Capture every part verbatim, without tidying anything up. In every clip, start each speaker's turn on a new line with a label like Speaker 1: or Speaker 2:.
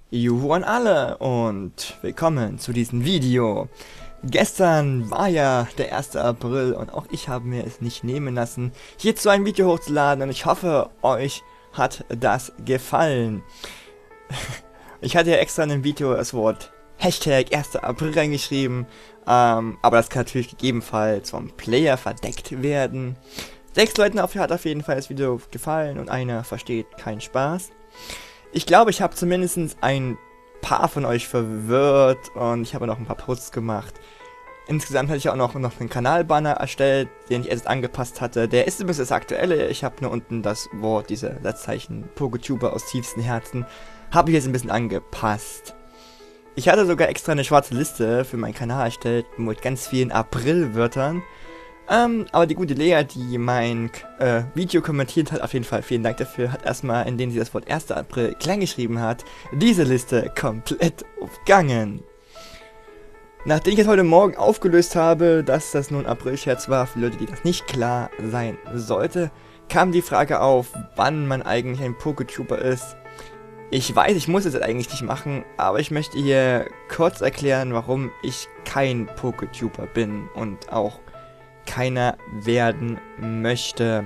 Speaker 1: Juhu an alle und willkommen zu diesem Video. Gestern war ja der erste April und auch ich habe mir es nicht nehmen lassen, hierzu ein Video hochzuladen, und ich hoffe, euch hat das gefallen. Ich hatte ja extra in dem Video das Wort Hashtag erster April reingeschrieben, ähm, aber das kann natürlich gegebenenfalls vom Player verdeckt werden. Sechs Leuten hat auf jeden Fall das Video gefallen und einer versteht keinen Spaß. Ich glaube, ich habe zumindest ein paar von euch verwirrt und ich habe noch ein paar Posts gemacht. Insgesamt hatte ich auch noch, noch einen Kanalbanner erstellt, den ich erst angepasst hatte. Der ist übrigens das aktuelle. Ich habe nur unten das Wort, diese Satzzeichen PokeTuber aus tiefstem Herzen, habe ich jetzt ein bisschen angepasst. Ich hatte sogar extra eine schwarze Liste für meinen Kanal erstellt mit ganz vielen April-Wörtern. Ähm, aber die gute Lea, die mein äh, Video kommentiert hat, auf jeden Fall vielen Dank dafür, hat erstmal, indem sie das Wort erster April klein geschrieben hat, diese Liste komplett aufgegangen. Nachdem ich jetzt heute Morgen aufgelöst habe, dass das nur ein April-Scherz war, für Leute, die das nicht klar sein sollte, kam die Frage auf, wann man eigentlich ein PokeTuber ist. Ich weiß, ich muss es jetzt eigentlich nicht machen, aber ich möchte hier kurz erklären, warum ich kein PokeTuber bin und auch keiner werden möchte.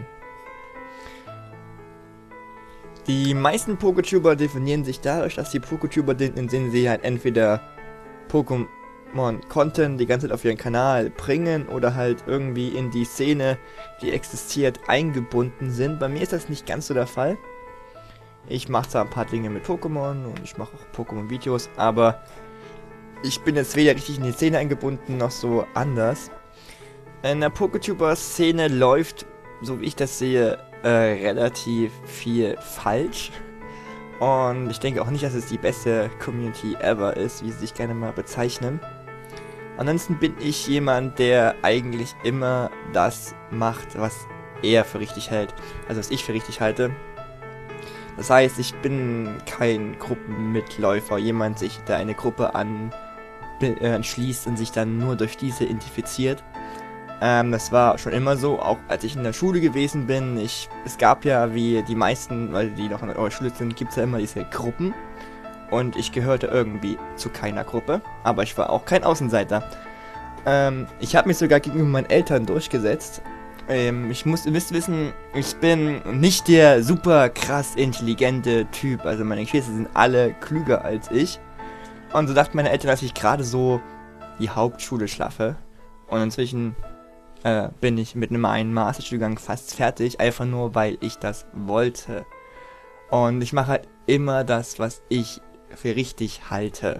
Speaker 1: Die meisten PokeTuber definieren sich dadurch, dass die PokeTuber sind, in denen sie halt entweder Pokémon-Content die ganze Zeit auf ihren Kanal bringen oder halt irgendwie in die Szene, die existiert, eingebunden sind. Bei mir ist das nicht ganz so der Fall. Ich mache zwar ein paar Dinge mit Pokémon und ich mache auch Pokémon-Videos, aber ich bin jetzt weder richtig in die Szene eingebunden, noch so anders. In der PokeTuber-Szene läuft, so wie ich das sehe, äh, relativ viel falsch. Und ich denke auch nicht, dass es die beste Community ever ist, wie sie sich gerne mal bezeichnen. Ansonsten bin ich jemand, der eigentlich immer das macht, was er für richtig hält. Also was ich für richtig halte. Das heißt, ich bin kein Gruppenmitläufer, jemand, sich der eine Gruppe an, äh, anschließt und sich dann nur durch diese identifiziert. Ähm, das war schon immer so, auch als ich in der Schule gewesen bin. Ich, es gab ja, wie die meisten, weil die noch in eurer Schule sind, gibt es ja immer diese Gruppen. Und ich gehörte irgendwie zu keiner Gruppe, aber ich war auch kein Außenseiter. Ähm, ich habe mich sogar gegenüber meinen Eltern durchgesetzt. Ähm, ich muss, ihr müsst wissen, ich bin nicht der super krass intelligente Typ. Also meine Geschwister sind alle klüger als ich. Und so dachten meine Eltern, dass ich gerade so die Hauptschule schaffe. Und inzwischen Äh, bin ich mit einem einen Masterstudiengang fast fertig, einfach nur, weil ich das wollte. Und ich mache halt immer das, was ich für richtig halte.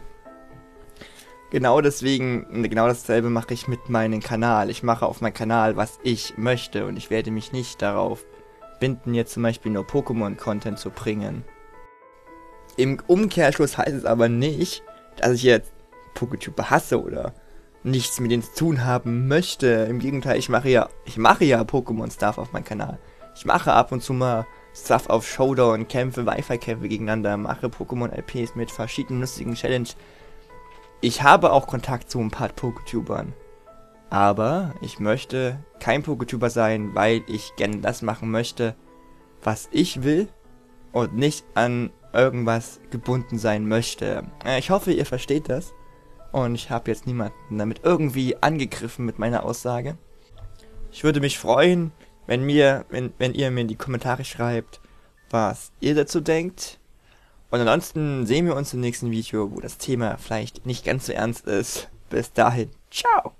Speaker 1: Genau deswegen, genau dasselbe mache ich mit meinem Kanal. Ich mache auf meinem Kanal, was ich möchte, und ich werde mich nicht darauf binden, jetzt zum Beispiel nur Pokémon-Content zu bringen. Im Umkehrschluss heißt es aber nicht, dass ich jetzt PokeTuber hasse oder nichts mit denen zu tun haben möchte. Im Gegenteil, ich mache ja, ich mache ja Pokémon-Stuff auf meinem Kanal. Ich mache ab und zu mal Stuff auf Showdown, Kämpfe, Wi-Fi-Kämpfe gegeneinander, mache Pokémon-L Ps mit verschiedenen lustigen Challenges. Ich habe auch Kontakt zu ein paar PokeTubern. Aber ich möchte kein PokeTuber sein, weil ich gerne das machen möchte, was ich will und nicht an irgendwas gebunden sein möchte. Ich hoffe, ihr versteht das. Und ich habe jetzt niemanden damit irgendwie angegriffen mit meiner Aussage. Ich würde mich freuen, wenn, mir, wenn, wenn ihr mir in die Kommentare schreibt, was ihr dazu denkt. Und ansonsten sehen wir uns im nächsten Video, wo das Thema vielleicht nicht ganz so ernst ist. Bis dahin, ciao!